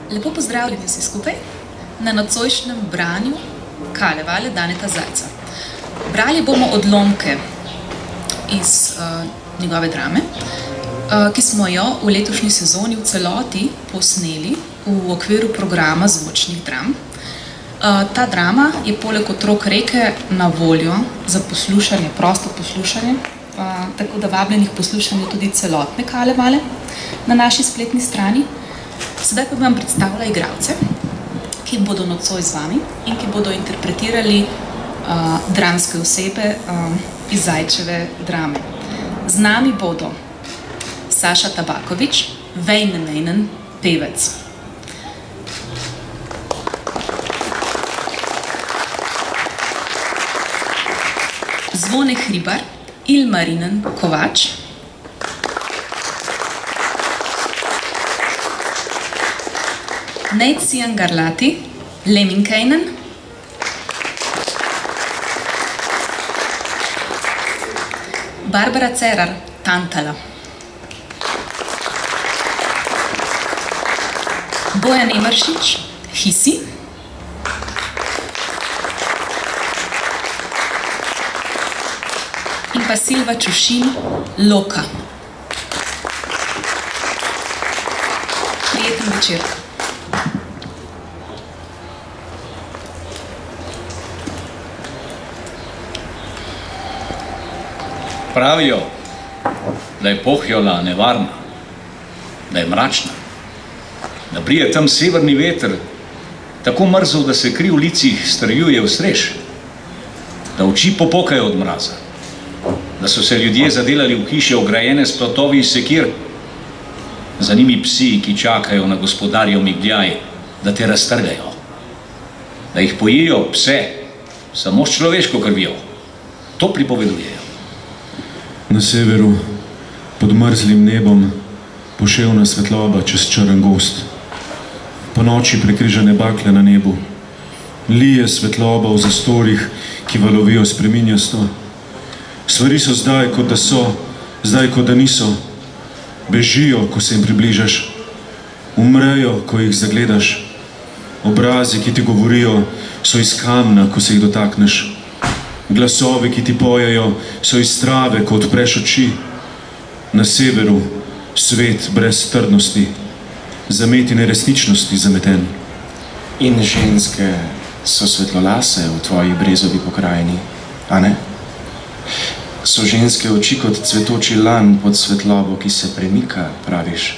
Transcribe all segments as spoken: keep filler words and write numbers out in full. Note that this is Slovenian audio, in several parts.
Lepo pozdravljeni vsi skupaj na nocojšnjem branju Kalevale Daneta Zajca. Brali bomo odlomke iz uh, njegove drame, uh, ki smo jo v letošnji sezoni v celoti posneli v okviru programa zvočnih dram. Uh, ta drama je poleg Otrok reke na voljo za poslušanje, prosto poslušanje, uh, tako da vabljenih poslušanje tudi celotne Kalevale na naši spletni strani. Sedaj pa vam predstavlja igralce, ki bodo nocoj z vami in ki bodo interpretirali uh, dramske osebe uh, iz Zajčeve drame. Z nami bodo Saša Tabaković, Väinämöinen, pevec. Zvone Hribar, Ilmarinen Kovač. Neitzian Garlati, Lemminkäinen. Barbara Cerar, Tantala. Bojan Emeršič, Hisi. In pa Silva Čušin, Loka. Prijeten večer. Pravijo, da je Pohjola nevarna, da je mračna, da brije tam severni veter, tako mrzel, da se kri v licih strjuje v strež, da oči popukajo od mraza, da so se ljudje zadelali v hiše ograjene s plotovi iz sekir, za njimi psi, ki čakajo na gospodarjev migljaj, da te raztrgajo, da jih pojejo pse, samo s človeško krvjo. To pripovedujejo. Na severu, pod mrzlim nebom, poševna svetloba čez črn gozd. Po noči prekrižane bakle na nebu. Lije svetloba v zastorih, ki valovijo spreminjasto. Stvari so zdaj, kot da so, zdaj, kot da niso. Bežijo, ko se jim približaš. Umrejo, ko jih zagledaš. Obrazi, ki ti govorijo, so iz kamna, ko se jih dotakneš. Glasovi, ki ti pojejo, so iz trave, ko odpreš oči. Na severu svet brez trdnosti, zameti neresničnosti zameten. In ženske so svetlolase v tvoji brezovi pokrajini, a ne? So ženske oči kot cvetoči lan pod svetlobo, ki se premika, praviš.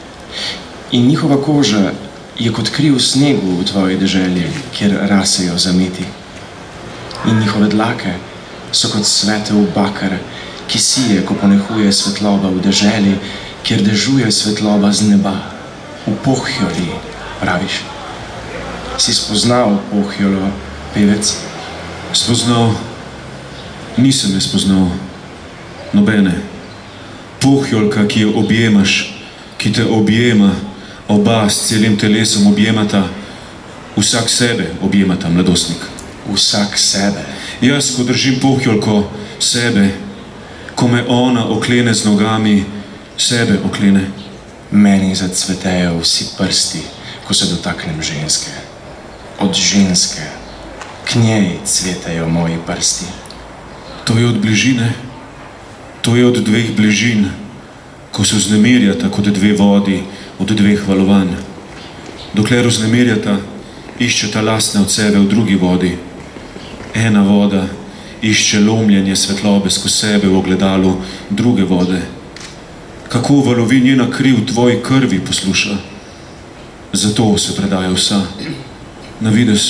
In njihova koža je kot kri v snegu v tvoji deželi, kjer rasejo zameti. In njihove dlake so kot svetel bakar, ki sije, ko ponehuje svetloba v deželi, kjer dežuje svetloba z neba. V Pohjoli, praviš. Si spoznal Pohjolo, pevec? Spoznal? Nisem je spoznal. Nobene. Pohjolka, ki jo objemaš, ki te objema, oba s celim telesom objemata, vsak sebe objemata, mladostnik. Vsak sebe. Jaz, ko držim Pohjolko, sebe, ko me ona oklene z nogami, sebe oklene. Meni zacvetejo vsi prsti, ko se dotaknem ženske. Od ženske k njej cvetejo moji prsti. To je od bližine, to je od dveh bližin, ko se vznemirjata kot dve vodi od dveh valovanj. Dokler vznemirjata, iščeta lastne od sebe v drugi vodi. Ena voda išče lomljenje svetlobe skozi sebe v ogledalu druge vode. Kako valovi njena kri v tvoji krvi posluša. Zato se predaja vsa. Na vides,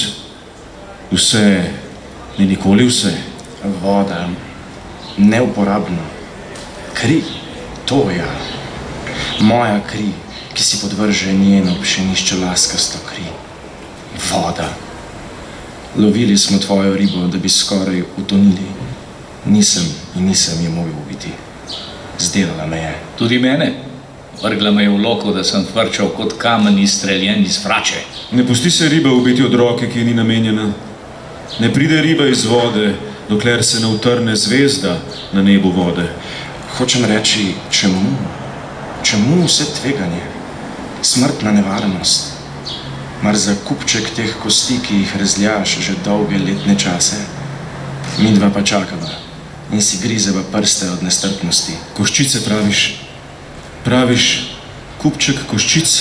vse ni nikoli vse. Voda, neuporabna. Kri, to ja. Moja kri, ki si podvrže njeno pšenišče laskasto kri. Voda. Lovili smo tvojo ribo, da bi skoraj utonili. Nisem in nisem je mogel ubiti. Zdelala me je. Tudi mene. Vrgla me je v loko, da sem tvrčal kot kamen izstreljen iz frače. Ne pusti se riba ubiti od roke, ki ni namenjena. Ne pride riba iz vode, dokler se ne utrne zvezda na nebu vode. Hočem reči, čemu? Čemu vse tveganje? Smrtna nevarnost. Mar za kupček teh kosti, ki jih rezljaš že dolge letne čase, midva pa čakava in si grizeva prste od nestrpnosti. Koščice praviš? Praviš kupček koščic?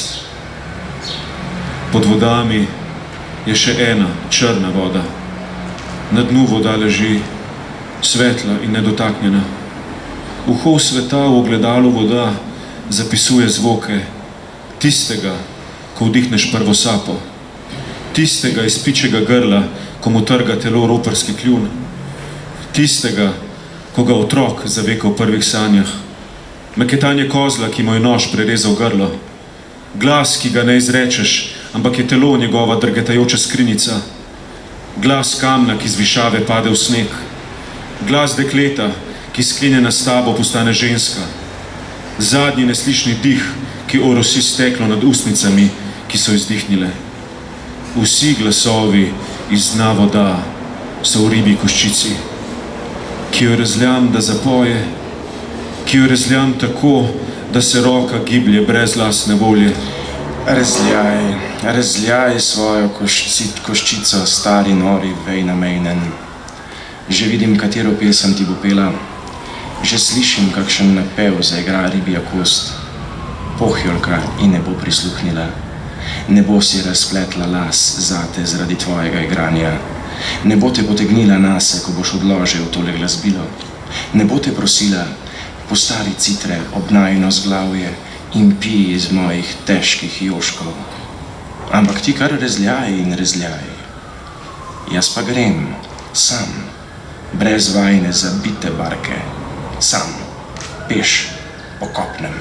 Pod vodami je še ena črna voda. Na dnu voda leži, svetla in nedotaknjena. Uho sveta v ogledalu voda zapisuje zvoke tistega, ko vdihneš prvo sapo, tistega iz pičjega grla, ko mu trga telo roparski kljun, tistega, ko ga otrok zaveka v prvih sanjah, meketanje kozla, ki mu je nož prerezal grlo, glas, ki ga ne izrečeš, ampak je telo njegova drgetajoča skrinjica, glas kamna, ki z višave pade v sneg, glas dekleta, ki sklenjena s tabo postane ženska, zadnji neslišni dih, ki orosi steklo nad ustnicami, ki so izdihnile. Vsi glasovi iz dna voda so v ribi koščici, ki jo razljam, da zapoje, ki jo razljam tako, da se roka giblje brez lastne volje. Razljaj, razljaj svojo koščit, koščico, stari nori vejna mejnen. Že vidim, katero pesem ti bo pela, že slišim, kakšen napev zaigra ribja kost. Pohjolka in ne bo prisluhnila, ne bo si razpletla las zate zaradi tvojega igranja, ne bo te potegnila nase, ko boš odložil tole glasbilo, ne bo te prosila, postavi citre ob najino zglavje in pij iz mojih težkih joškov. Ampak ti kar rezljaj in rezljaj. Jaz pa grem, sam, brez vajne zabite barke, sam, peš po kopnem.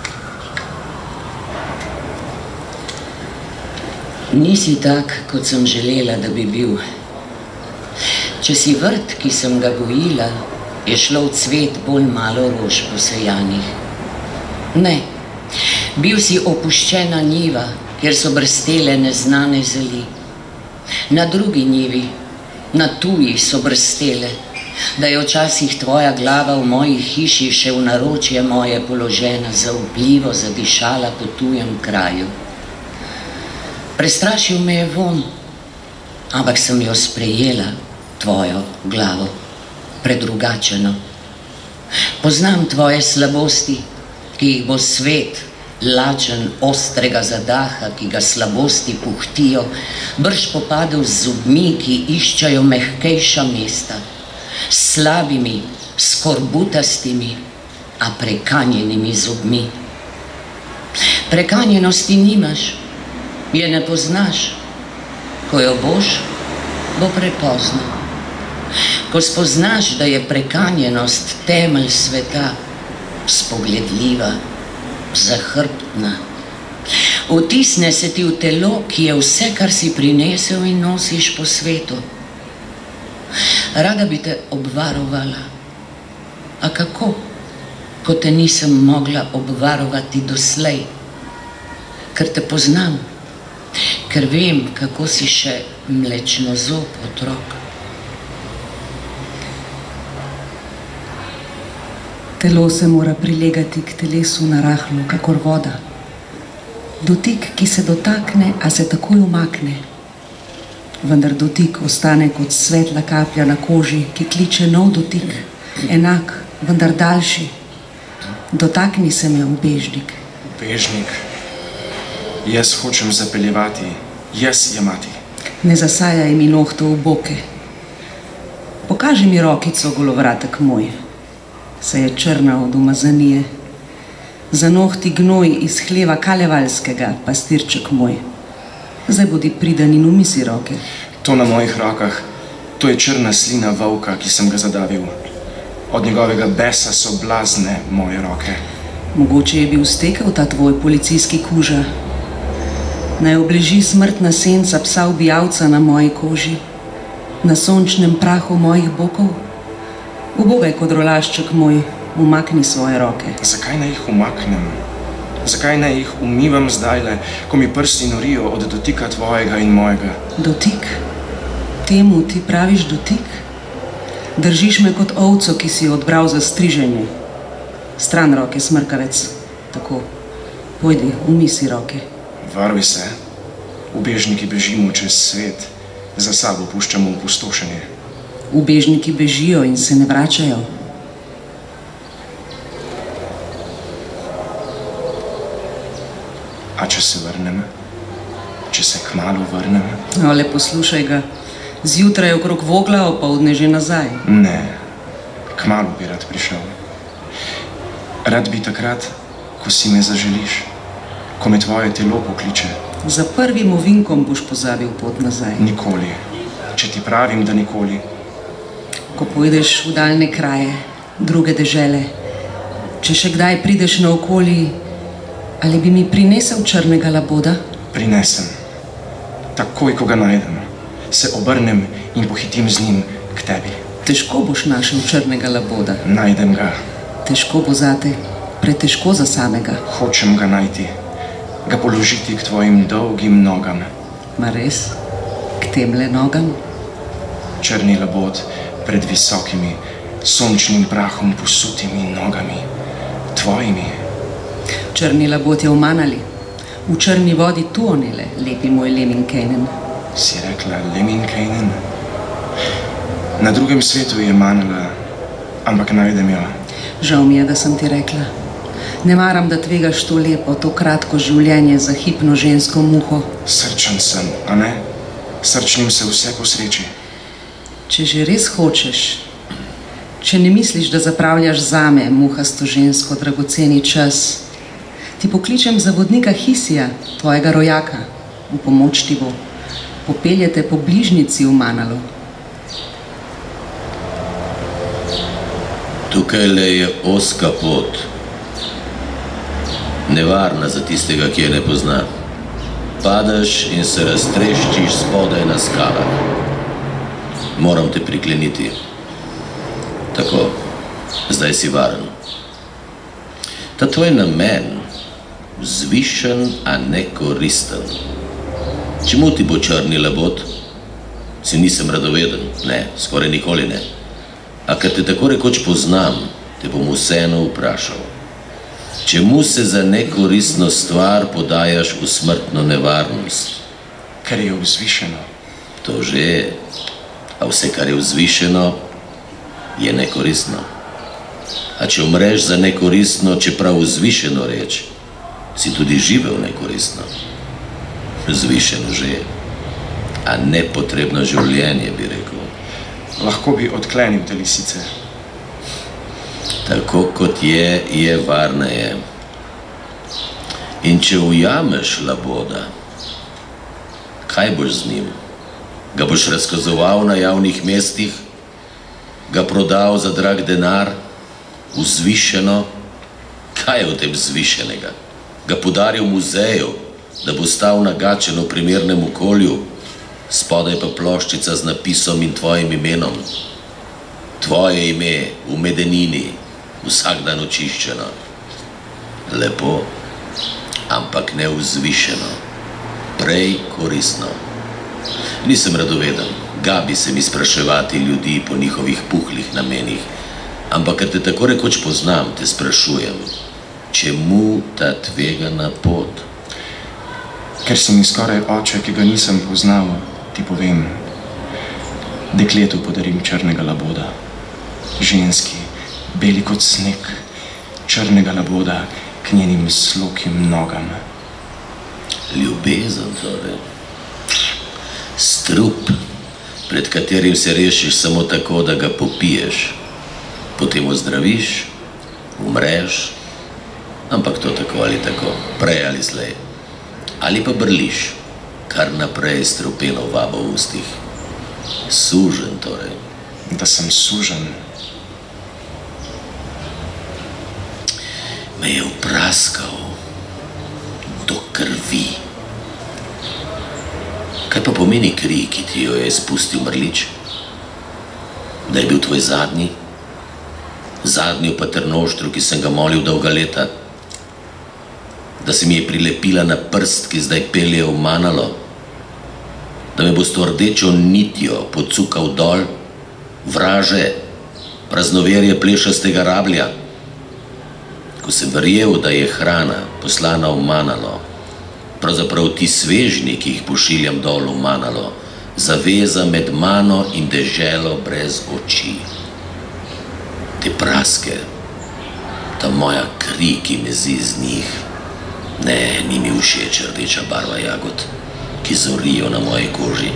Nisi tak, kot sem želela, da bi bil. Če si vrt, ki sem ga gojila, je šlo v cvet bolj malo rož posejanih. Ne, bil si opuščena njiva, kjer so brstele neznane zeli. Na drugi njivi, na tuji so brstele, da je včasih tvoja glava v moji hiši še v naročje moje položena, zaupljivo zadišala po tujem kraju. Prestrašil me je von, ampak sem jo sprejela, tvojo glavo, predrugačeno. Poznam tvoje slabosti, ki jih bo svet, lačen ostrega zadaha, ki ga slabosti puhtijo, brž popadel z zubmi, ki iščajo mehkejša mesta, s slabimi, skorbutastimi, a prekanjenimi zubmi. Prekanjenosti nimaš, je ne poznaš, ko jo boš, bo prepozno. Ko spoznaš, da je prekanjenost temelj sveta, spogledljiva, zahrbtna, vtisne se ti v telo, ki je vse, kar si prinesel in nosiš po svetu. Rada bi te obvarovala, a kako, ko te nisem mogla obvarovati doslej, ker te poznam, ker vem, kako si še mlečnozob otrok. Telo se mora prilegati k telesu narahlo, kakor voda. Dotik, ki se dotakne, a se takoj umakne. Vendar dotik ostane kot svetla kaplja na koži, ki kliče nov dotik, enak, vendar daljši. Dotakni se me, ubežnik. Ubežnik. Jaz hočem zapeljevati, jaz jemati. Ne zasajaj mi nohtov v boke. Pokaži mi rokico, golovratek moj. Se je črna od umazanije. Za nohti gnoj iz hleva kalevalskega, pastirček moj. Zdaj bodi priden in umisi roke. To na mojih rokah, to je črna slina volka, ki sem ga zadavil. Od njegovega besa so blazne moje roke. Mogoče je bil stekel ta tvoj policijski kuža. Naj obleži smrtna senca psa ubijalca na moji koži, na sončnem prahu mojih bokov. Ubogaj, kodrolašček moj, umakni svoje roke. Zakaj naj jih umaknem? Zakaj naj jih umivam zdajle, ko mi prsti norijo od dotika tvojega in mojega? Dotik? Temu ti praviš dotik? Držiš me kot ovco, ki si odbral za striženje. Stran roke, smrkavec. Tako, pojdi, umisi roke. Varuj se, Ubežniki bežimo čez svet, za sabo puščamo opustošenje. Ubežniki bežijo in se ne vračajo. A če se vrnem? Če se kmalu vrnem? No, le poslušaj ga. Zjutraj okrog Vogla, opoldne že nazaj. Ne, kmalu bi rad prišel. Rad bi takrat, ko si me zaželiš, ko me tvoje telo pokliče. Za prvim ovinkom boš pozabil pot nazaj. Nikoli. Če ti pravim, da nikoli. Ko pojdeš v daljne kraje, druge dežele, če še kdaj prideš naokoli, ali bi mi prinesel črnega laboda? Prinesem. Takoj, ko ga najdem, se obrnem in pohitim z njim k tebi. Težko boš našel črnega laboda. Najdem ga. Težko bo zate, pretežko za samega. Hočem ga najti, ga položiti k tvojim dolgim nogam. Ma res? K temle nogam? Črni labod pred visokimi, sončnim prahom posutimi nogami. Tvojimi. Črni labod je v Manali. V črni vodi Tuonele, lepi moj Lemminkainen. Si rekla Lemminkainen? Na drugem svetu je Manala, ampak najdem jo. Žal mi je, da sem ti rekla. Ne maram, da tvegaš to lepo, to kratko življenje za hipno žensko muho. Srčen sem, a ne? Srčnim se vse posreči. Če že res hočeš, če ne misliš, da zapravljaš zame, muhasto žensko, dragoceni čas, ti pokličem za vodnika Hisija, tvojega rojaka. V pomoč ti bo. Popeljete po bližnici v Manalo. Tukaj le je ozka pot. Nevarna za tistega, ki je ne pozna. Padeš in se raztreščiš spodaj na skalah. Moram te prikleniti. Tako, zdaj si varen. Ta tvoj namen, vzvišen, a ne koristen. Čemu ti bo črni labod? Si nisem radoveden, ne, skoraj nikoli ne. A ker te tako rekoč poznam, te bom vseeno vprašal. Čemu se za nekoristno stvar podajaš v smrtno nevarnost? Ker je vzvišeno. To že je. A vse, kar je vzvišeno, je nekoristno. A če umreš za nekoristno, čeprav vzvišeno reč, si tudi živel nekoristno. Vzvišeno že je. A nepotrebno življenje, bi rekel. Lahko bi odklenil te lisice. Tako kot je, je varneje. In če ujameš laboda, kaj boš z njim? Ga boš razkazoval na javnih mestih? Ga prodal za drag denar? Vzvišeno? Kaj je v tem vzvišenega? Ga podaril muzeju, da bo stal nagačen v primernem okolju, spodaj pa ploščica z napisom in tvojim imenom. Tvoje ime v medenini, vsak dan očiščeno. Lepo, ampak ne vzvišeno. Prej koristno. Nisem radoveden, gabi se mi spraševati ljudi po njihovih puhlih namenih, ampak ker te tako rekoč poznam, te sprašujem, čemu ta tvegana pot? Ker si mi skoraj oče, ki ga nisem poznal, ti povem, dekletu podarim črnega laboda. Ženski, beli kot sneg, črnega laboda k njenim slokim nogam. Ljubezen torej. Strup, pred katerim se rešiš samo tako, da ga popiješ. Potem ozdraviš, umreš, ampak to tako ali tako, prej ali slej. Ali pa brliš, kar naprej strupeno vabo v ustih. Sužen torej. Da sem sužen. Me je vpraskal do krvi. Kaj pa pomeni kri, ki ti jo je spustil mrlič? Da je bil tvoj zadnji? Zadnji v paternoštru, ki sem ga molil dolga leta? Da se mi je prilepila na prst, ki zdaj pelje v Manalo? Da me bo s to rdečo nitjo pocukal dol? Vraže, praznoverje plešastega rablja? Ko sem verjel, da je hrana poslana v Manalo, pravzaprav ti svežni, ki jih pošiljam dol v Manalo, zaveza med mano in deželo brez oči. Te praske, ta moja kri, ki mezi z njih, ne, ni mi všeč rdeča barva jagod, ki zorijo na moji koži.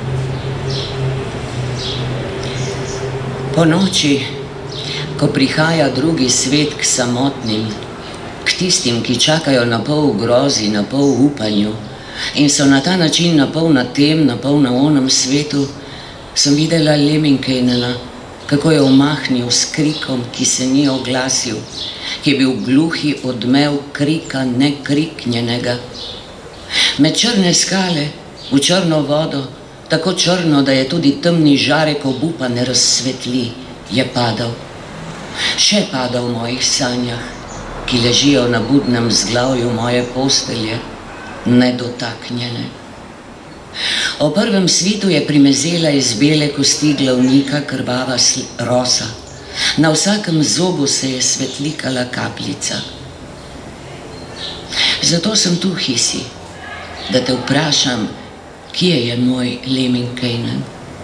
Po noči, ko prihaja drugi svet k samotnim, k tistim, ki čakajo na pol v grozi, na pol v upanju in so na ta način na pol na tem, na pol na onem svetu, sem videla Lemminkainena, kako je omahnil s krikom, ki se ni oglasil, ki je bil gluhi odmev krika nekriknjenega. Med črne skale, v črno vodo, tako črno, da je tudi temni žarek obupa ne razsvetli, je padal. Še pada v mojih sanjah, ki ležijo na budnem vzglavju moje postelje, nedotaknjene. O prvem svitu je primezela iz bele kosti glavnika krvava rosa. Na vsakem zobu se je svetlikala kapljica. Zato sem tu, Hisi, da te vprašam, kje je moj Lemminkainen?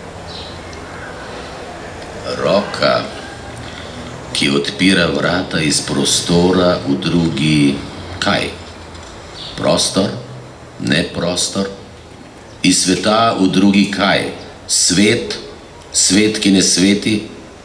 Roka, ki odpira vrata iz prostora v drugi, kaj? Prostor? Ne prostor? Iz sveta v drugi kaj? Svet? Svet, ki ne sveti?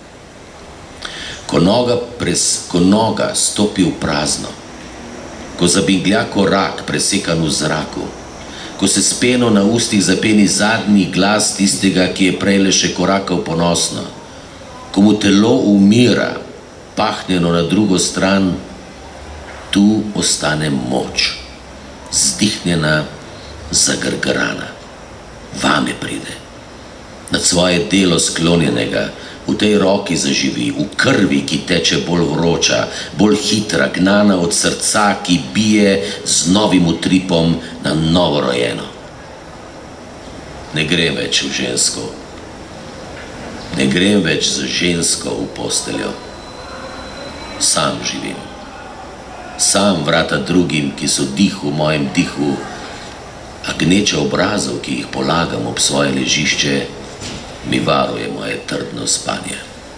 Ko noga, pres, ko noga stopi v prazno, ko zabinglja korak presekan v zraku, ko se s peno na ustih zapeni zadnji glas tistega, ki je prej le še korakal ponosno, ko mu telo umira, pahnjeno na drugo stran, tu ostane moč, zdihnjena, zagrgrana. Vame pride, nad svoje delo sklonjenega, v tej roki zaživi, v krvi, ki teče bolj vroča, bolj hitra, gnana od srca, ki bije z novim utripom na novorojeno. Ne grem več v žensko, ne grem več z žensko v posteljo. Sam živim, sam vrata drugim, ki so dih v mojem dihu, a gneča obrazov, ki jih polagam ob svoje ležišče, mi varuje moje trdno spanje.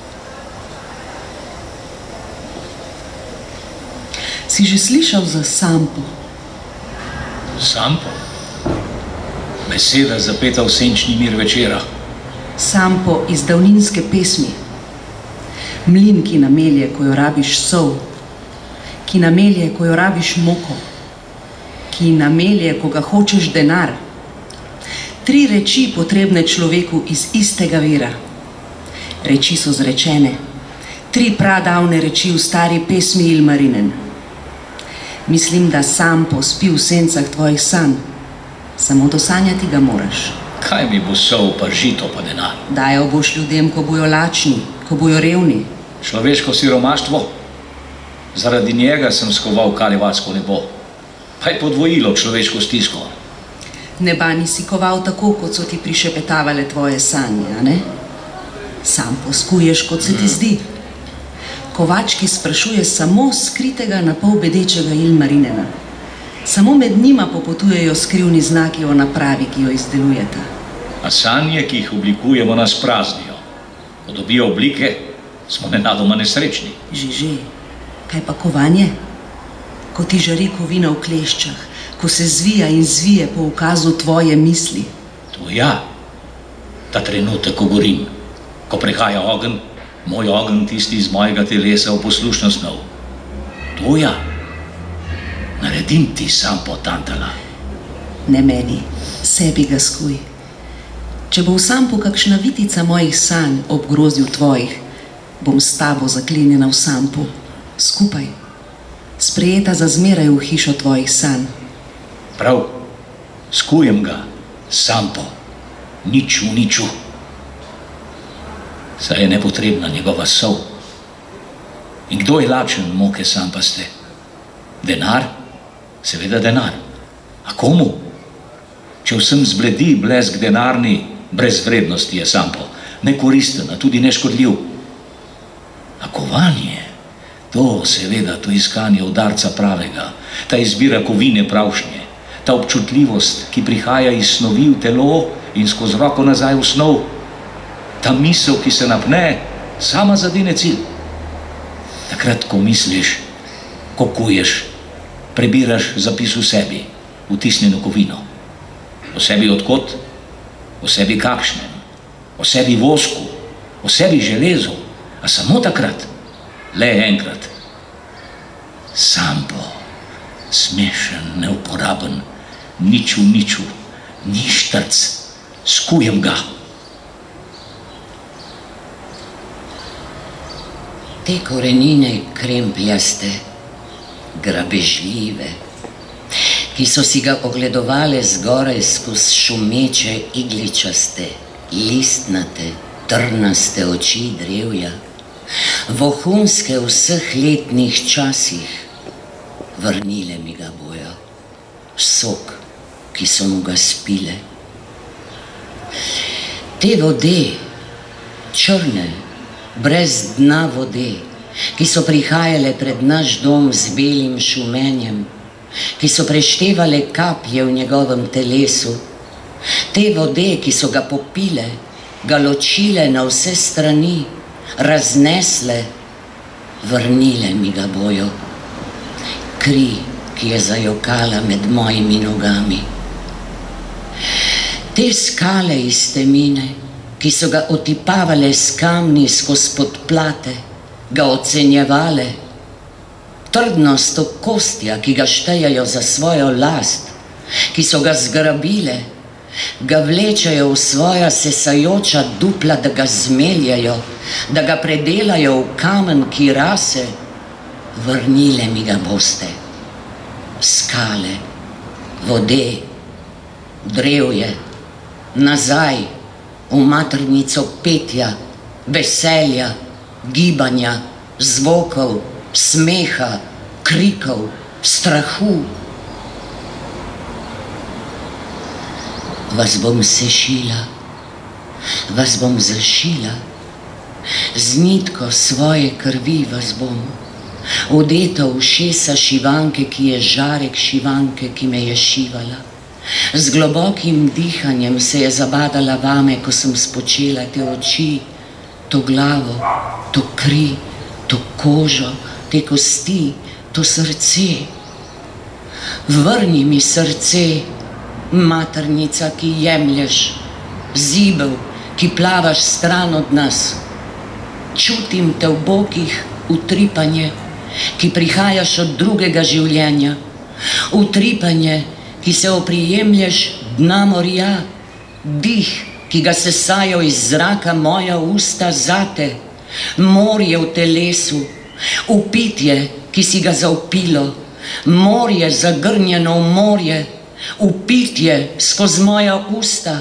Si že slišal za Sampo? Sampo? Beseda zapeta v senčni mir večera. Sampo iz davninske pesmi. Mlin, ki namelje, ko jo rabiš sol, ki namelje, ko jo rabiš moko, ki namelje, ko ga hočeš denar. Tri reči potrebne človeku iz istega vira. Reči so zrečene. Tri pradavne reči v stari pesmi Ilmarinen. Mislim, da Sampo spi v sencah tvojih sanj. Samo dosanjati ga moraš. Kaj mi bo sol, pa žito, pa denar? Dajal boš ljudem, ko bojo lačni, ko bojo revni. Človeško siromaštvo? Zaradi njega sem skoval kalevatsko nebo. Pa je podvojilo človeško stisko. Neba nisi koval tako, kot so ti prišepetavale tvoje sanje, a ne? Sam poskuješ, kot se ti zdi. Kovački sprašuje samo skritega na pol bedečega Ilmarinena. Samo med njima popotujejo skrivni znaki o napravi, ki jo izdelujeta. A sanje, ki jih oblikujemo, nas praznijo. Ko dobijo oblike, smo nenadoma nesrečni. Že, že. Kaj pa kovanje? Ko ti žari kovina v kleščah, ko se zvija in zvije po ukazu tvoje misli. To ja, ta trenutek, ko gorim, ko prehaja ogenj, moj ogenj tisti iz mojega telesa v poslušnost snov. To ja, naredim ti Sampo Tantala. Ne meni, sebi ga skuj. Če bo v Sampu kakšna vitica mojih sanj ob grozdju tvojih, bom s tabo zaklenjena v Sampu, skupaj, sprejeta za zmeraj v hišo tvojih sanj. Prav, skujem ga, Sampo, nič v niču. Saj je nepotrebna njegova sol. In kdo je lačen moke sampaste? Denar? Seveda denar. A komu? Če vsem zbledi blesk denarni, brez vrednosti je Sampo, nekoristen, a tudi neškodljiv. A kovanje? To seveda, to iskanje udarca pravega, ta izbira kovine pravšnje, ta občutljivost, ki prihaja iz snovi v telo in skozi roko nazaj v snov, ta misel, ki se napne, sama zadine cilj. Takrat, ko misliš, ko kuješ, prebiraš zapis v sebi, vtisnjeno kovino. O sebi odkot, o sebi kakšnem, o sebi vosku, o sebi železu, a samo takrat, le enkrat. Sam bo, smešen, neuporaben, nič v niču, ni štrc, skujem ga. Te korenine krempljaste, grabežljive, ki so si ga ogledovale zgoraj skozi šumeče igličaste, listnate, trnaste oči drevja, vohunske v vseh letnih časih, vrnile mi ga bojo, sok, ki so mu ga spile. Te vode, črne, brez dna vode, ki so prihajale pred naš dom z belim šumenjem, ki so preštevale kaplje v njegovem telesu, te vode, ki so ga popile, ga ločile na vse strani, raznesle, vrnile mi ga bojo. Kri, ki je zajokala med mojimi nogami. Te skale iz temine, ki so ga otipavale s kamni skozi podplate, ga ocenjevale, trdnost okostja, ki ga štejejo za svojo last, ki so ga zgrabile, ga vlečejo v svoja sesajoča dupla, da ga zmeljajo, da ga predelajo v kamen, ki rase, vrnile mi ga boste. Skale, vode, drevje, nazaj, v maternico petja, veselja, gibanja, zvokov, smeha, krikov, strahu. Vas bom sešila, vas bom zašila, z nitko svoje krvi vas bom, odeta v ušesa šivanke, ki je žarek šivanke, ki me je šivala. Z globokim dihanjem se je zabadala vame, ko sem spočela te oči, to glavo, to kri, to kožo, te kosti, to srce. Vrni mi srce, maternica, ki jemlješ, zibel, ki plavaš stran od nas. Čutim te v bokih utripanje, ki prihajaš od drugega življenja, utripanje, ki se oprijemlješ dna morja, dih, ki ga sesajo iz zraka moja usta zate, morje v telesu, upitje, ki si ga zaupilo, morje zagrnjeno v morje, upitje skozi moja usta,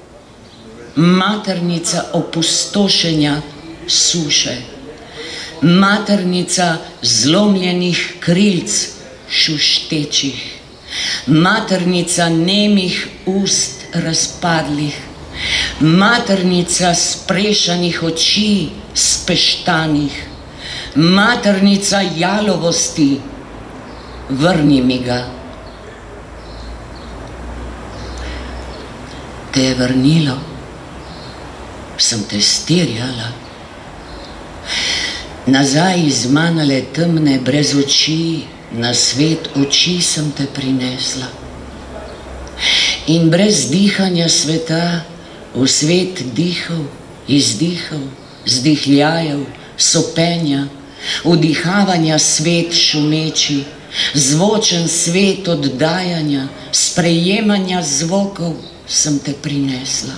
maternica opustošenja suše, maternica zlomljenih krilc šuštečih, maternica nemih ust razpadlih, maternica sprešanih oči speštanih, maternica jalovosti, vrni mi ga. Te je vrnilo, sem te stirjala, nazaj izmanale temne brez oči, na svet oči sem te prinesla. In brez dihanja sveta, v svet dihov, izdihov, zdihljajev, sopenja, vdihavanja svet šumeči, zvočen svet oddajanja, sprejemanja zvokov sem te prinesla.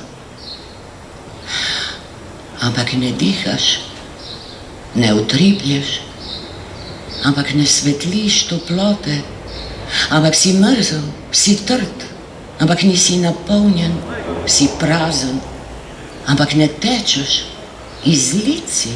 Ampak ne dihaš, ne utriplješ, ampak ne svetliš toplote, ampak si mrzel, si trd, ampak nisi napolnjen, si prazen, ampak ne tečeš, izlici.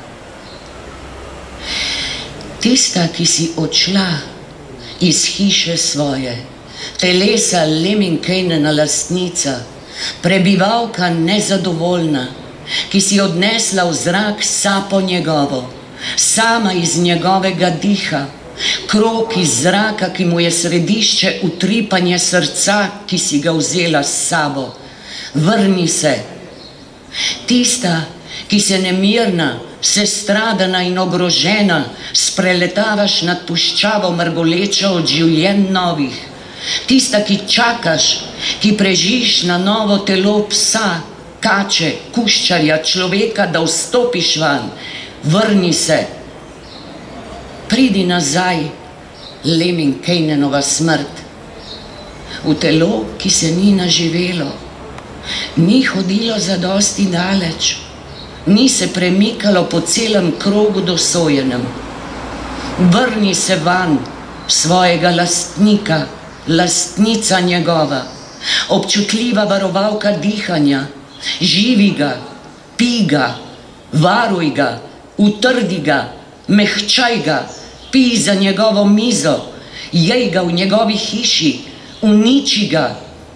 Tista, ki si odšla iz hiše svoje, telesa Lemminkainena lastnica, prebivalka nezadovoljna, ki si odnesla v zrak sapo njegovo, sama iz njegovega diha, krog iz zraka, ki mu je središče utripanje srca, ki si ga vzela s sabo. Vrni se. Tista, ki se nemirna, sestradana in ogrožena, spreletavaš nad puščavo mrgolečo od življenj novih. Tista, ki čakaš, ki prežiš na novo telo psa, kače, kuščarja, človeka, da vstopiš van. Vrni se. Pridi nazaj, Lemminkainenova smrt. V telo, ki se ni naživelo. Ni hodilo zadosti daleč. Ni se premikalo po celem krogu dosojenem. Vrni se van, svojega lastnika, lastnica njegova, občutljiva varovalka dihanja. Živi ga, pi ga, varuj ga, utrdi ga, mehčaj ga, pi za njegovo mizo, jej ga v njegovi hiši, uniči ga.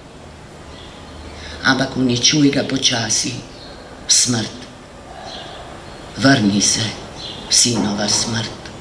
Ampak uničuj ga počasi, smrt. Vrni se, sinova smrt.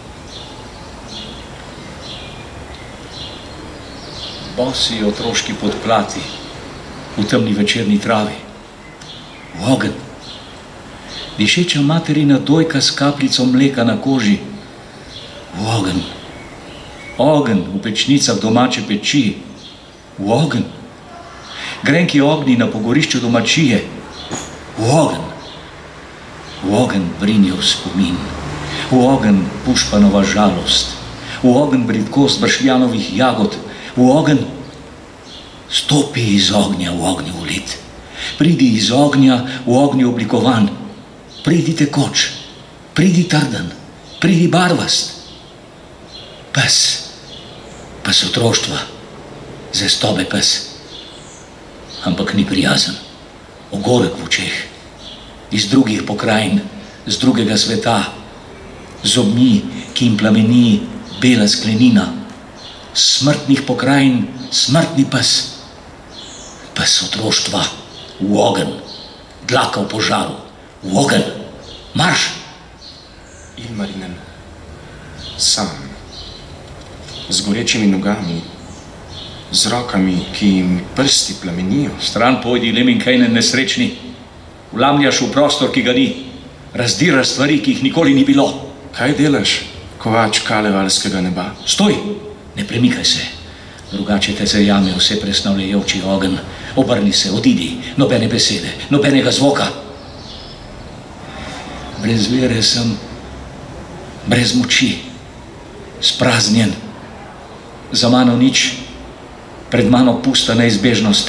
Bosi otroški podplati v temni večerni travi, v ogenj. Dišeča materina dojka s kapljico mleka na koži, v ogenj. Ogenj v pečnicah domače peči, v ogenj. Grenki ognji na pogorišču domačije, v ogenj. V ogenj vrinijo spomin, v ogenj pušpanova žalost, v ogenj bridkost bršljanovih jagod, v ogenj. Stopi iz ognja v ognju ulit, pridi iz ognja v ognju oblikovan, pridi tekoč, pridi trden, pridi barvast. Pes, pes otroštva, zvestobe pes, ampak ni prijazen, ogorek v očeh, iz drugih pokrajin, z drugega sveta, z obmi, ki jim plameni bela sklenina, smrtnih pokrajin, smrtni pes, pes otroštva, v ogenj, dlaka v požaru, v ogenj, marš! Ilmarinen, sam, z gorečimi nogami, z rokami, ki jim prsti plamenijo. Stran pojdi, Lemminkainen nesrečni, vlamljaš v prostor, ki ga ni, razdiraš stvari, ki jih nikoli ni bilo. Kaj delaš, kovač kalevalskega neba? Stoj, ne premikaj se, drugače te zajame vse presnavljajoči ogenj. Obrni se, odidi, nobene besede, nobenega zvoka. Brez vere sem, brez moči, spraznjen. Za mano nič, pred mano pusta neizbežnost.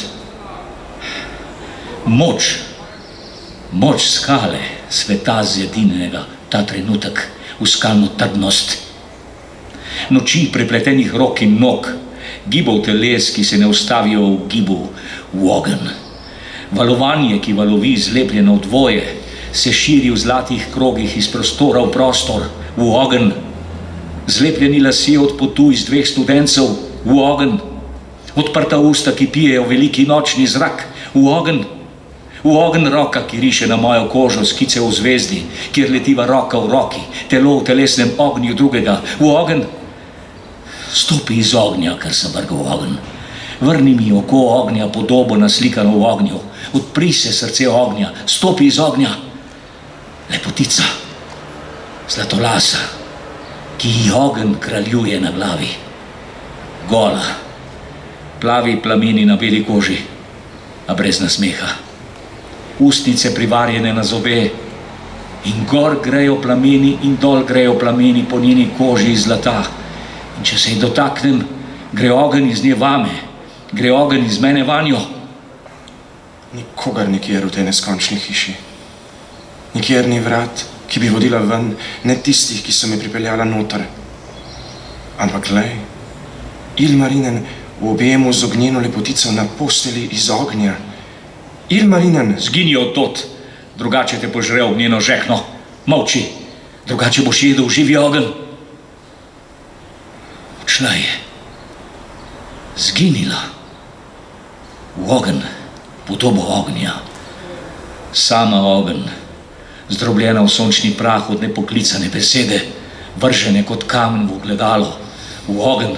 Moč, moč skale, sveta zjedinjenega, ta trenutek, v skalno trdnost. Noči prepletenih rok in nog, gibov teles, ki se ne ustavijo v gibu, v ogenj. Valovanje, ki valovi zlepljeno v dvoje, se širi v zlatih krogih iz prostora v prostor, v ogenj. Zlepljeni lasje od potu iz dveh studencev, v ogenj. Odprta usta, ki pijejo veliki nočni zrak, v ogenj. V ogenj roka, ki riše na mojo kožo skice v zvezdi, kjer letiva roka v roki, telo v telesnem ognju drugega, v ogenj. Stopi iz ognja, ker sem vrgal v ogenj. Vrni mi oko ognja, podobo naslikano v ognju. Odpri se srce ognja, stopi iz ognja. Lepotica, zlatolasa, ki ji ogenj kraljuje na glavi. Gola, plavi plameni na beli koži, a brez nasmeha. Ustnice privarjene na zobe in gor grejo plameni in dol grejo plameni po njeni koži iz zlata. In če se ji dotaknem, gre ogenj iz nje vame, gre ogenj iz mene vanjo. Nikogar nikjer v tej neskončni hiši. Nikjer ni vrat, ki bi vodila ven, ne tistih, ki so me pripeljala noter. Ampak glej, Ilmarinen v objemu z ognjeno lepotico na posteli iz ognja. Ilmarinen! Zgini od tot, drugače te požre ognjeno žekno. Molči, drugače boš jedel živi ogenj. Odšla je, zginila v ogenj, podobo ognja. Sama ogenj, zdrobljena v sončni prah od nepoklicane besede, vržene kot kamen v ogledalo, v ogenj.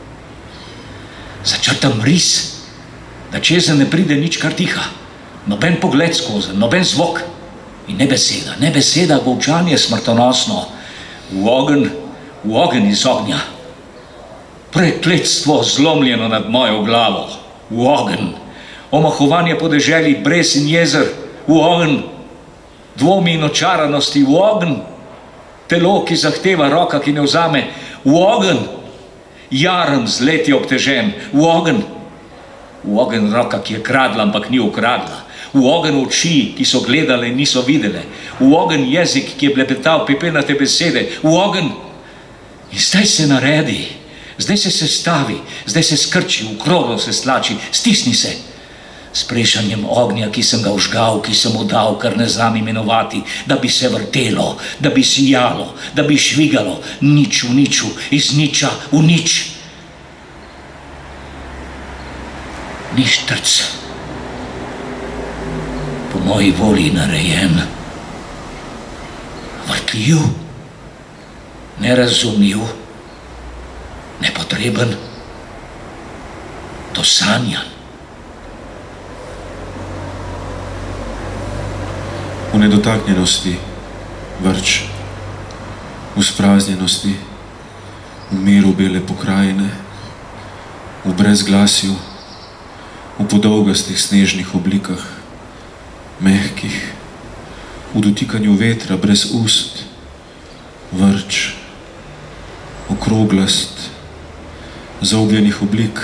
Začrtam ris, da čezen ne pride nič kar tiha, noben pogled skozi, noben zvok in ne beseda, ne beseda, golčanje smrtonosno, v ogenj, v ogenj iz ognja. Prekletstvo zlomljeno nad mojo glavo, v ogenj. Omahovanje podeželji, brez in jezer, v ogenj. Dvomi in očaranosti, v ogenj. Telo, ki zahteva, roka, ki ne vzame, v ogenj. Jaren z leti obtežen, v ogenj. V ogenj roka, ki je kradla, ampak ni ukradla. V ogenj oči, ki so gledale in niso videle. V ogenj jezik, ki je blepetal pepelnate besede. V ogenj. In zdaj se naredi, zdaj se sestavi, zdaj se skrči, v kroglo se stlači, stisni se. S prešanjem ognja, ki sem ga vžgal, ki sem mu dal, kar ne znam imenovati, da bi se vrtelo, da bi sijalo, da bi švigalo, nič v niču, iz niča v nič. Ni štrc, po moji volji narejen, vrtljiv, nerazumljiv, nepotreben, dosanjan. V nedotaknjenosti vrč, v spraznjenosti, v miru bele pokrajine, v brezglasju, v podolgastih snežnih oblikah, mehkih, v dotikanju vetra brez ust, vrč, okroglast, zaobljenih oblik,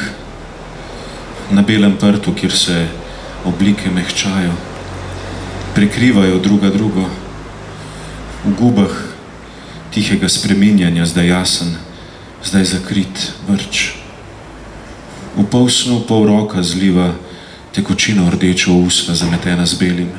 na belem prtu, kjer se oblike mehčajo, prekrivajo druga drugo, v gubah tihega spreminjanja, zdaj jasen, zdaj zakrit vrč. V pol snu, pol roka zliva tekočino rdečo usta, zametena z belim,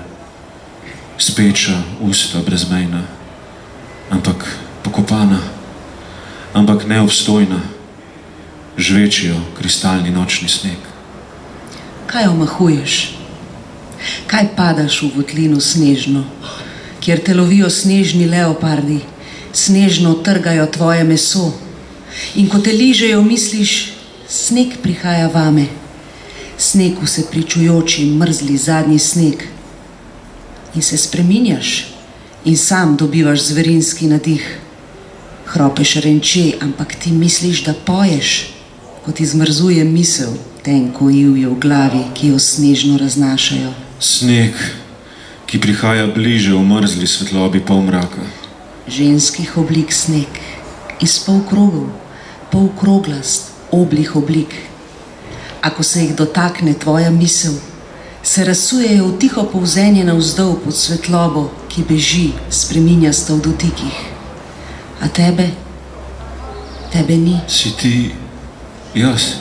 speča usta brezmejna, ampak pokopana, ampak neobstojna, žvečijo kristalni nočni sneg. Kaj omahuješ? Kaj padaš v votlino snežno, kjer te lovijo snežni leopardi, snežno trgajo tvoje meso in ko te ližejo, misliš, sneg prihaja vame, sneg vse pričujoči, mrzli zadnji sneg. In se spreminjaš in sam dobivaš zverinski nadih. Hropeš renče, ampak ti misliš, da poješ, ko ti zmrzuje misel, tenko ivje v glavi, ki jo snežno raznašajo. Sneg, ki prihaja bliže v mrzli svetlobi polmraka. Ženskih oblik sneg, iz polkrogov, polkroglast, oblih oblik. Ako se jih dotakne tvoja misel, se razsujejo v tiho povzenje navzdol pod svetlobo, ki beži, spreminja sta v dotikih. A tebe? Tebe ni. Si ti jaz?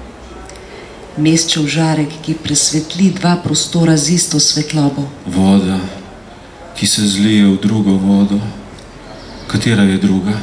Mesčev žarek, ki presvetli dva prostora z isto svetlobo. Voda, ki se zlije v drugo vodo. Katera je druga?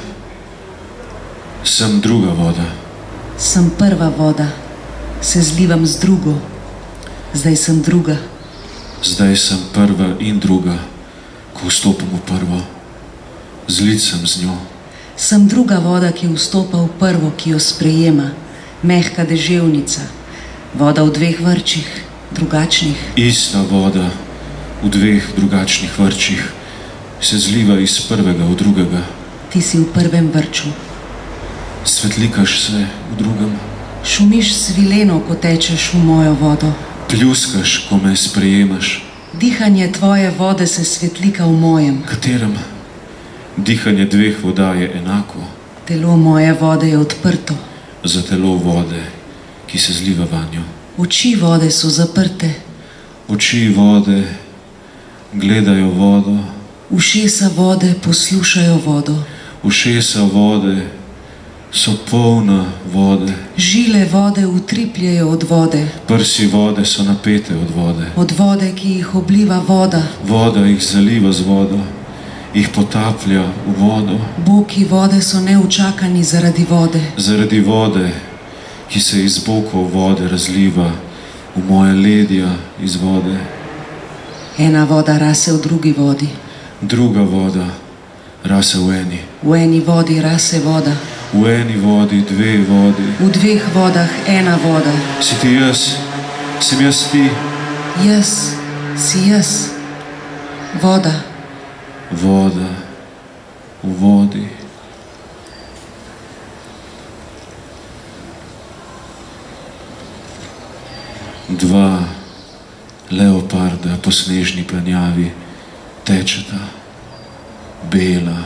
Sem druga voda. Sem prva voda, se zlivam z drugo. Zdaj sem druga. Zdaj sem prva in druga, ko vstopim v prvo. Zlit sem z njo. Sem druga voda, ki vstopa v prvo, ki jo sprejema. Mehka deževnica. Voda v dveh vrčih, drugačnih. Ista voda v dveh drugačnih vrčih se zliva iz prvega v drugega. Ti si v prvem vrču. Svetlikaš se v drugem. Šumiš svileno, ko tečeš v mojo vodo. Pljuskaš, ko me sprejemaš. Dihanje tvoje vode se svetlika v mojem. Katerem? Dihanje dveh voda je enako. Telo moje vode je odprto. Za telo vode, ki se zliva vanjo. Oči vode so zaprte. Oči vode gledajo vodo. Ušesa vode poslušajo vodo. Ušesa vode so polna vode. Žile vode utripljajo od vode. Prsi vode so napete od vode. Od vode, ki jih obliva voda. Voda jih zaliva z vodo, jih potaplja v vodo. Boki vode so neučakani zaradi vode. Zaradi vode, ki se iz bokov vode razliva v moje ledja iz vode. Ena voda rase v drugi vodi. Druga voda rase v eni. V eni vodi rase voda, V eni vodi dve vodi. v dveh vodah ena voda. Si ti jaz, sem jaz ti. Jaz si jaz, voda. Voda v vodi. Dva leoparda po snežni planjavi tečeta, bela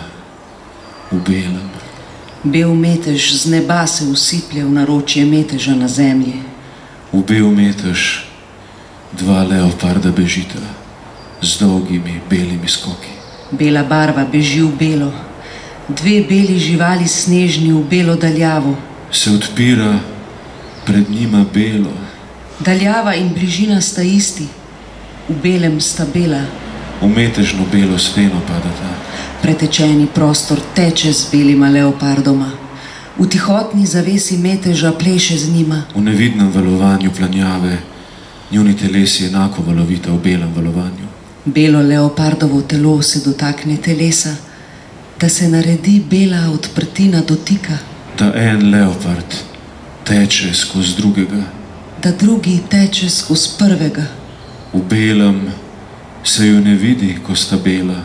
v belem. Bel metež z neba se usiplje v naročje meteža na zemlji. V bel metež dva leoparda bežita z dolgimi belimi skoki. Bela barva beži v belo, dve beli živali snežni v belo daljavo. Se odpira pred njima belo. Daljava in bližina sta isti, v belem sta bela. V metežno belo steno padata. Pretečeni prostor teče z belima leopardoma. V tihotni zavesi meteža pleše z njima. V nevidnem valovanju planjave njuni telesi enako valovita v belem valovanju. Belo leopardovo telo se dotakne telesa, da se naredi bela odprtina dotika. Da en leopard teče skozi drugega. Da drugi teče skozi prvega. V belem se ju ne vidi, ko sta bela.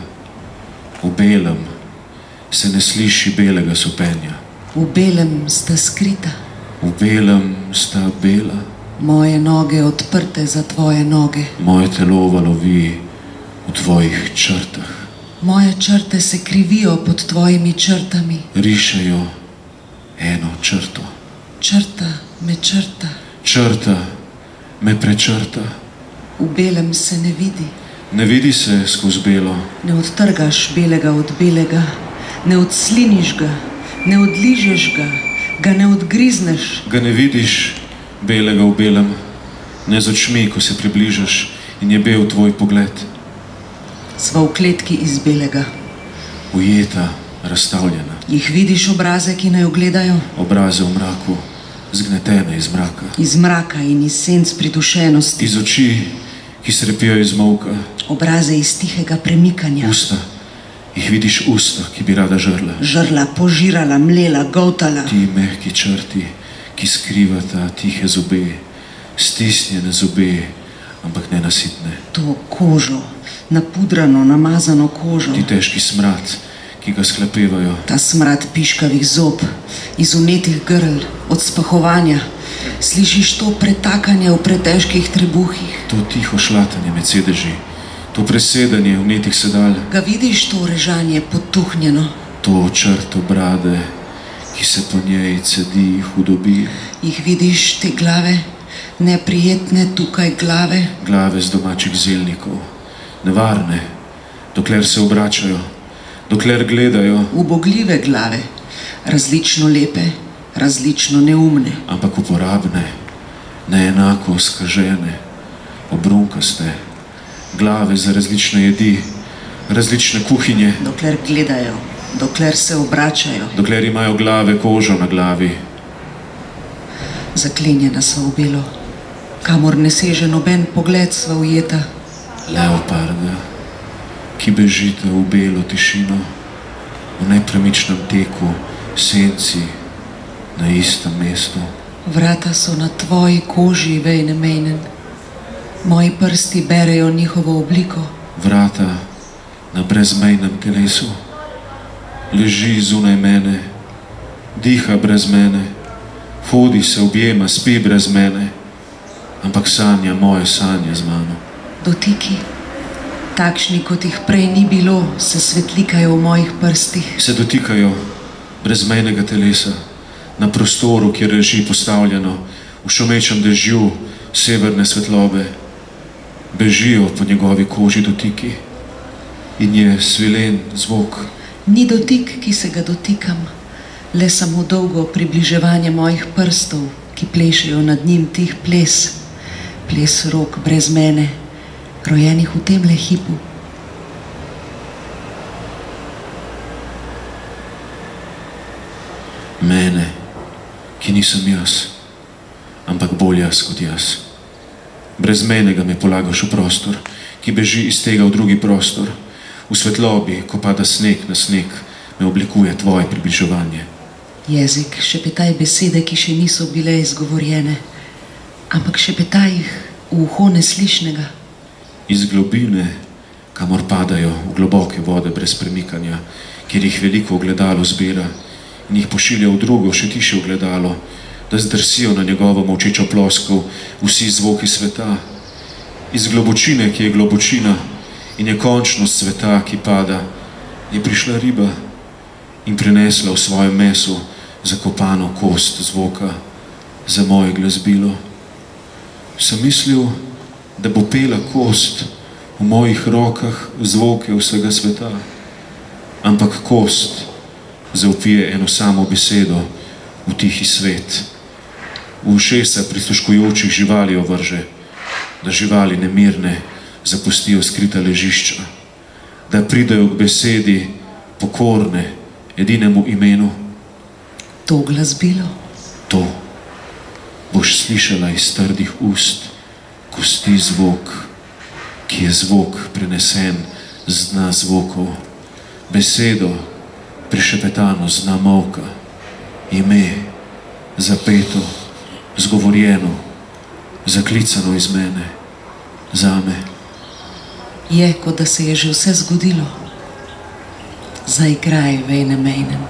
V belem se ne sliši belega sopenja. V belem sta skrita. V belem sta bela. Moje noge odprte za tvoje noge. Moje telo valovi v tvojih črtah. Moje črte se krivijo pod tvojimi črtami. Rišejo eno črto. Črta me črta. Črta me prečrta. V belem se ne vidi. Ne vidi se skozi belo. Ne odtrgaš belega od belega, ne odsliniš ga, ne odližeš ga, ga ne odgrizneš. Ga ne vidiš belega v belem, ne z očmi, ko se približaš in je bel tvoj pogled. Sva v kletki iz belega. Ujeta, razstavljena. Jih vidiš obraze, ki naj ogledajo? Obraze v mraku, zgnetene iz mraka. Iz mraka in iz senc pridušenosti. Iz oči, ki srepijo iz molka. Obraze iz tihega premikanja. Usta, jih vidiš usta, ki bi rada žrla. Žrla, požirala, mlela, goltala. Ti mehki črti, ki skrivata tihe zobe, stisnjene zobe, ampak nenasitne. To kožo, napudrano, namazano kožo. Ti težki smrad, ki ga sklepevajo. Ta smrad piškavih zob, iz unetih grl, od spahovanja. Slišiš to pretakanje v pretežkih trebuhih. To tiho šlatanje med sedeži, to presedanje vnetih sedal. Ga vidiš to režanje potuhnjeno? To črto brade, ki se po njej cedi hudobi. Jih vidiš te glave, neprijetne tukaj glave? Glave z domačih zelnikov, nevarne, dokler se obračajo, dokler gledajo. Ubogljive glave, različno lepe, različno neumne. Ampak uporabne, neenako skažene, obrunkaste, glave za različne jedi, različne kuhinje. Dokler gledajo, dokler se obračajo. Dokler imajo glave kožo na glavi. Zaklenjena sva v belo, kamor ne seže noben pogled, sva ujeta. Leoparda, ki bežite v belo tišino, v nepremičnem teku, senci, na istem mestu. Vrata so na tvoji koži, vejne mejnen. Moji prsti berejo njihovo obliko. Vrata na brezmejnem telesu. Leži zunaj mene, diha brez mene, hodi se, objema, spi brez mene, ampak sanja moje sanje z mano. Dotiki, takšni, kot jih prej ni bilo, se svetlikajo v mojih prstih. Se dotikajo brezmejnega telesa, na prostoru, kjer leži postavljeno, v šumečem dežju severne svetlobe. Bežijo po njegovi koži dotiki in je svilen zvok. Ni dotik, ki se ga dotikam, le samo dolgo približevanje mojih prstov, ki plešejo nad njim tih ples, ples rok brez mene, rojenih v temle hipu. Mene, ki nisem jaz, ampak bolj jaz kot jaz. Brez menega me polagaš v prostor, ki beži iz tega v drugi prostor, v V svetlobi, ko pada sneg na sneg, me oblikuje tvoje približevanje. Jezik, šepetaj besede, ki še niso bile izgovorjene, ampak šepetaj jih v uho neslišnega. Iz globine, kamor padajo v globoke vode brez premikanja, kjer jih veliko ogledalo zbira in jih pošilja v drugo, še tiše ogledalo, da zdrsijo na njegovo molčečo ploskov vsi zvoki sveta. Iz globočine, ki je globočina in je končnost sveta, ki pada, je prišla riba in prinesla v svojem mesu zakopano kost zvoka za moje glasbilo. Sem mislil, da bo pela kost v mojih rokah zvoke vsega sveta, ampak kost zavpije eno samo besedo v tihi svet. V ušesa prisluškujočih živali ovrže, da živali nemirne zapustijo skrita ležišča, da pridajo k besedi pokorne edinemu imenu. To glasbilo? To boš slišala iz trdih ust, kosti zvok, ki je zvok prenesen z dna zvokov, besedo prišepetano z dna molka, ime zapeto, zgovorjeno, zaklicano iz mene, zame. Je, kot da se je že vse zgodilo. Zaigraj, Väinämöinen.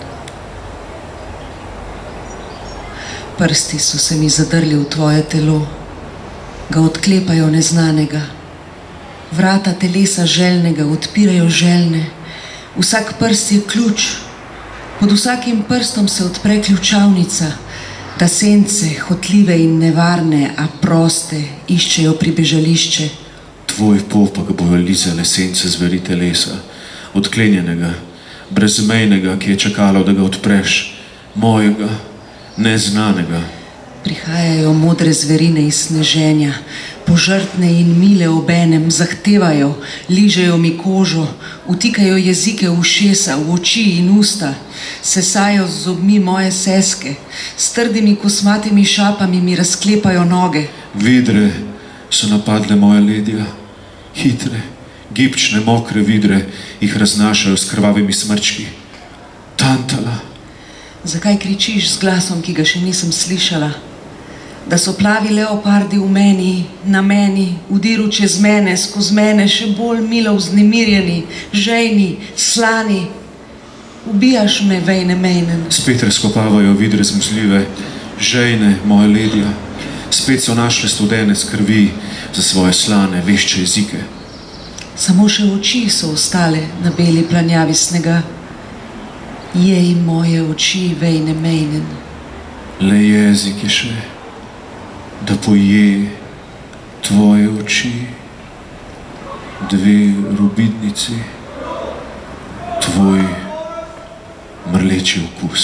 Prsti so se mi zadrli v tvoje telo, ga odklepajo neznanega. Vrata telesa željnega odpirajo željne. Vsak prst je ključ. Pod vsakim prstom se odpre ključavnica, da sence, hotljive in nevarne, a proste, iščejo pribežališče. Tvoj popak bojo lizale sence zveri telesa, odklenjenega, brezmejnega, ki je čakalo, da ga odpreš, mojega, neznanega. Prihajajo modre zverine iz sneženja, požrtne in mile obenem, zahtevajo, ližejo mi kožo, vtikajo jezike v ušesa, v oči in usta, sesajo z zobmi moje seske, s trdimi kosmatimi šapami mi razklepajo noge. Vidre so napadle moja ledja, hitre, gibčne, mokre vidre jih raznašajo s krvavimi smrčki. Tantala. Zakaj kričiš z glasom, ki ga še nisem slišala? Da so plavi leopardi v meni, na meni, vdiru čez mene, skozi mene, še bolj milo vznemirjeni, žejni, slani. Ubijaš me, Väinämöinen. Spet razkopavajo vidre zmuzljive, žejne, moja ledja. Spet so našle studene skrvi za svoje slane, vešče jezike. Samo še oči so ostale na beli planjavi snega. Jej moje oči, Väinämöinen. Le jezik je še, da poje tvoje oči, dve rubidnici, tvoj mrleči okus.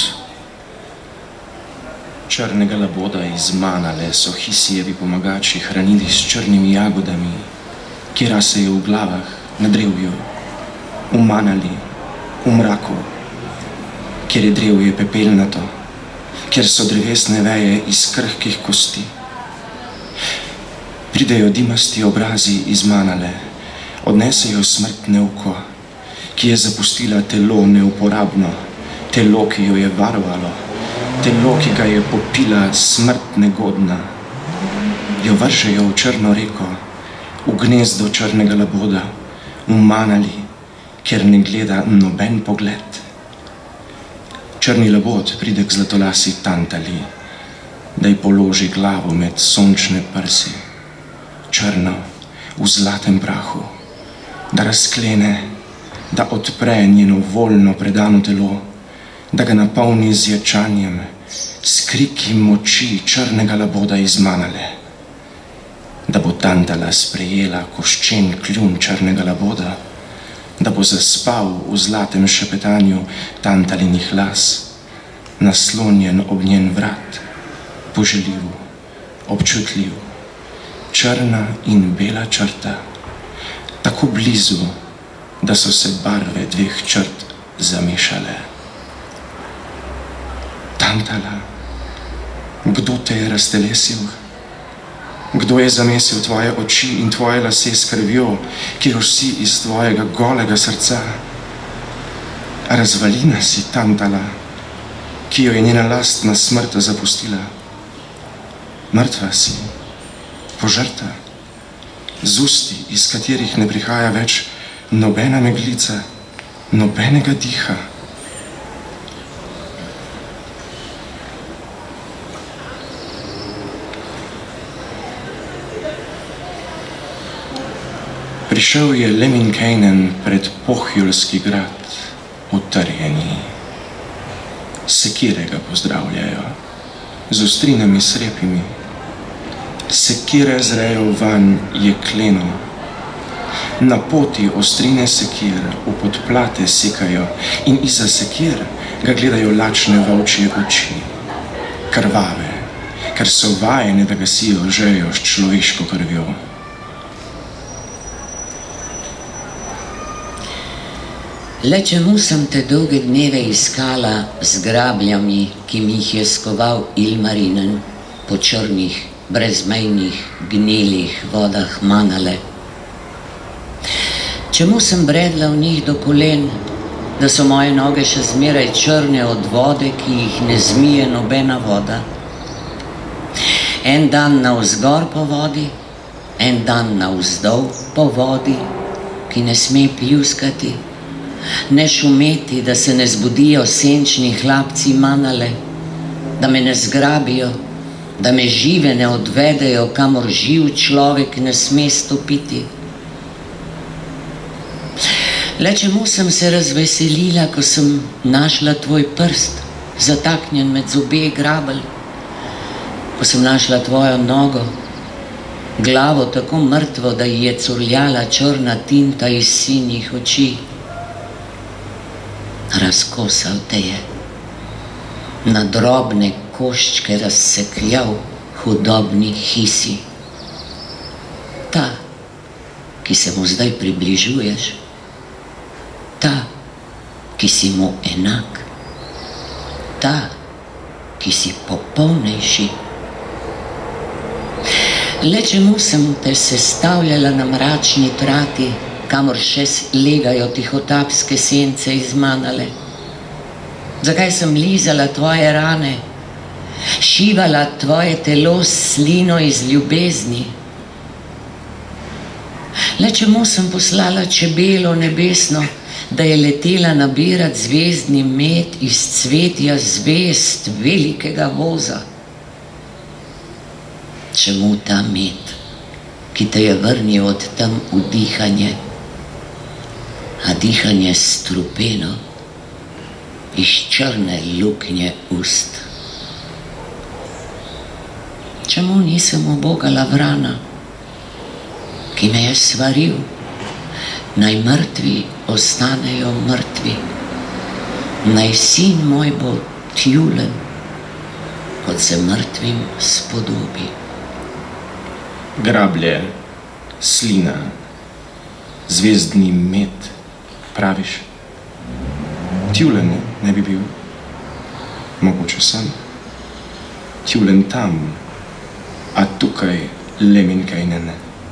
Črnega laboda iz Manale so Hisijevi pomagači hranili s črnimi jagodami, ki rasejo v glavah, na drevju, v Manali, v mraku, kjer je drevje pepelnato, kjer so drevesne veje iz krhkih kosti. Pridejo dimasti obrazi iz Manale, odnesejo smrtne oko, ki je zapustila telo neuporabno, telo, ki jo je varovalo, telo, ki ga je popila smrt negodna. Jo vržejo v črno reko, v gnezdo črnega laboda, v Manali, kjer ne gleda noben pogled. Črni labod pride k zlatolasi Tantali, da ji položi glavo med sončne prsi, črno, v zlatem prahu, da razklene, da odpre njeno voljno predano telo, da ga napolni z ječanjem, s kriki moči črnega laboda iz Manale, da bo Tantala sprejela koščen kljun črnega laboda, da bo zaspal v zlatem šepetanju Tantalinih las, naslonjen ob njen vrat, poželjiv, občutljiv, črna in bela črta, tako blizu, da so se barve dveh črt zamešale. Tantala, kdo te je raztelesil? Kdo je zamesil tvoje oči in tvoje lase s krvjo, ki jo si iz tvojega golega srca? Razvalina si Tantala, ki jo je njena lastna smrt zapustila. Mrtva si, požrta, z usti, iz katerih ne prihaja več nobena meglica, nobenega diha. Prišel je Lemminkainen pred Pohjulski grad, utrjeni. Sekire ga pozdravljajo, z ostrinami srepimi. Sekire zrejo van jekleno. Na poti ostrine sekir v podplate sekajo in iza sekir ga gledajo lačne volčje oči. Krvave, ker so vajene, da gasijo žejo s človeško krvjo. Le čemu sem te dolge dneve iskala z grabljami, ki mi jih je skoval Ilmarinen po črnih, brezmejnih, gnilih vodah Manale? Čemu sem bredla v njih do kolen, da so moje noge še zmeraj črne od vode, ki jih ne zmije nobena voda? En dan navzgor po vodi, en dan navzdol po vodi, ki ne sme pljuskati, ne šumeti, da se ne zbudijo senčni hlapci Manale, da me ne zgrabijo, da me žive ne odvedejo, kamor živ človek ne sme stopiti. Le čemu sem se razveselila, ko sem našla tvoj prst, zataknjen med zobe grabelj, ko sem našla tvojo nogo, glavo tako mrtvo, da ji je curljala črna tinta iz sinjih oči. Razkosal te je, na drobne koščke razsekljal hudobni hisi. Ta, ki se mu zdaj približuješ, ta, ki si mu enak, ta, ki si popolnejši. Le čemu sem te sestavljala na mračni trati, kamor še legajo tihotapske sence iz Manale? Zakaj sem lizala tvoje rane, šivala tvoje telo s slino iz ljubezni? Le čemu sem poslala čebelo nebesno, da je letela nabirat zvezdni med iz cvetja zvezd velikega voza? Čemu ta med, ki te je vrnil od tam v dihanje, a dihanje strupeno iz črne luknje ust? Čemu nisem ubogala vrana, ki me je svaril, naj mrtvi ostanejo mrtvi, naj sin moj bo tjulen, kot se mrtvim spodobi? Grablje, slina, zvezdni med, praviš? Tjulen ne bi bil. Mogoče sem. Tjulen tam, a tukaj Lemminkainen.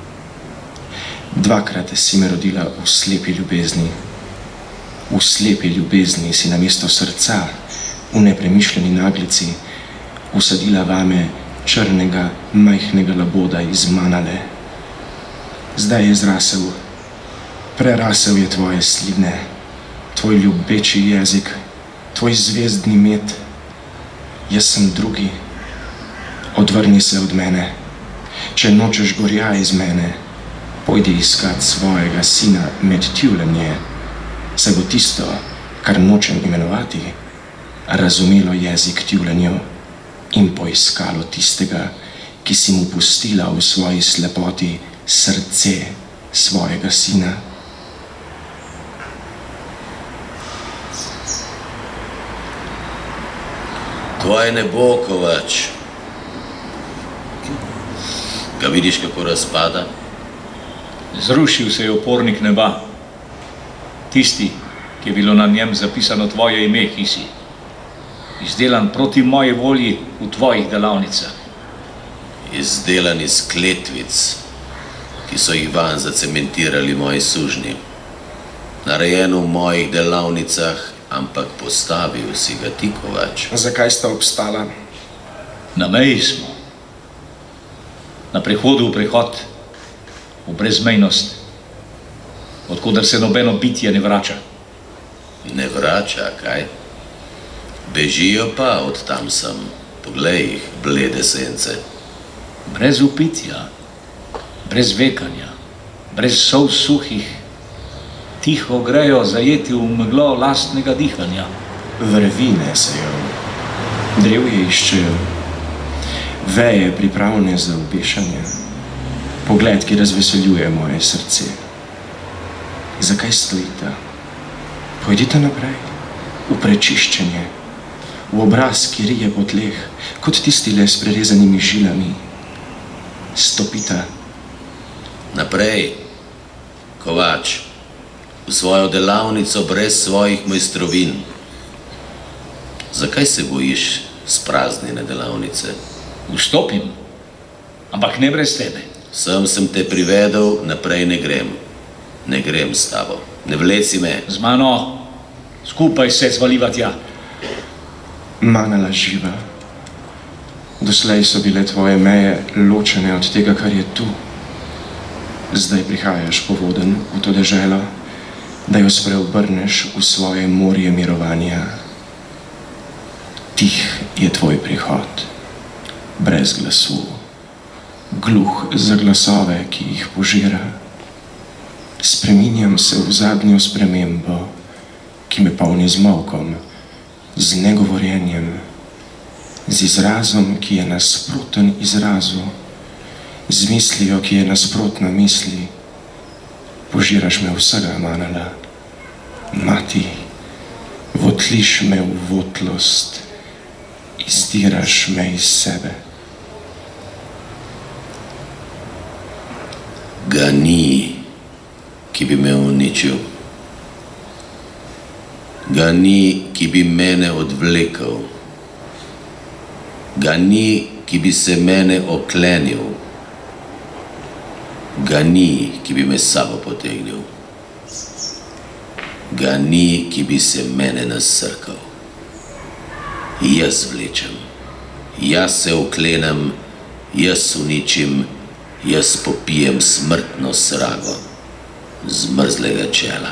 Dvakrat si me rodila v slepi ljubezni. V slepi ljubezni si namesto srca, v nepremišljeni naglici, usadila vame črnega, majhnega laboda iz Manale. Zdaj je zrasel, prerasel je tvoje sline, tvoj ljubeči jezik, tvoj zvezdni med. Jaz sem drugi. Odvrni se od mene. Če nočeš gorja iz mene, pojdi iskat svojega sina med tjulenje, saj bo tisto, kar nočem imenovati, razumelo jezik tjulenju in poiskalo tistega, ki si mu pustila v svoji slepoti srce svojega sina. Tvoje nebo, Kovač. Ga vidiš, kako razpada? Zrušil se je opornik neba. Tisti, ki je bilo na njem zapisano tvoje ime, Hisi. Izdelan proti moji volji v tvojih delavnicah. izdelan iz kletvic, ki so jih vanj zacementirali moji sužnji. Narejen v mojih delavnicah, ampak postavil si ga ti, Kovač. Zakaj sta obstala? Na meji smo. Na prehodu v prehod, v brezmejnost, odkudar se nobeno bitje ne vrača. Ne vrača, kaj? Bežijo pa od tam sem. Poglej jih, blede sence. Brez upitja, brez vekanja, brez solz suhih, tiho grejo zajeti v meglo lastnega dihanja. Vrvi nesejo, drevje iščejo, veje pripravljene za obešanje, pogled, ki razveseljuje moje srce. Zakaj stojite? Pojdite naprej, v prečiščenje, v obraz, ki rije po tleh, kot tistile s prerezanimi žilami. Stopite. Naprej, Kovač, v svojo delavnico brez svojih mojstrovin. Zakaj se bojiš spraznjene delavnice? Vstopim, ampak ne brez tebe. Sem sem te privedel, naprej ne grem. Ne grem s tabo. Ne vleci me. Z mano, skupaj se zvaliva tja. Manala živa. Doslej so bile tvoje meje ločene od tega, kar je tu. Zdaj prihajaš povoden v to deželo, da jo spreobrneš v svoje morje mirovanja. Tih je tvoj prihod, brez glasu, gluh za glasove, ki jih požira. Spreminjam se v zadnjo spremembo, ki me polni z molkom, z negovorjenjem, z izrazom, ki je nasproten izrazu, z mislijo, ki je nasprotna misli. Požiraš me vsega, Manala. Mati, votliš me v votlost, izdiraš me iz sebe. Ga ni, ki bi me uničil. Ga ni, ki bi mene odvlekel. Ga ni, ki bi se mene oklenil. Ga ni, ki bi me s sabo potegnil. Ga ni, ki bi se mene nasrkal. Jaz vlečem, jaz se oklenem, jaz uničim, jaz popijem smrtno srago zmrzlega čela.